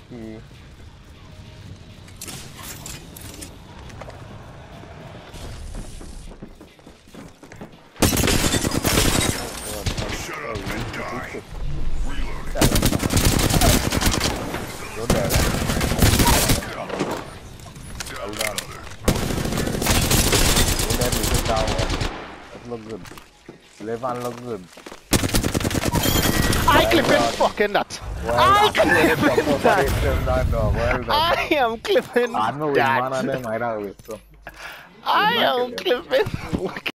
key. Shut up and die. You're dead. Hold on. You're dead, you took down one. That look good. Levan look good. I clipping fucking that. I clipping that. I am clipping that. I am clipping.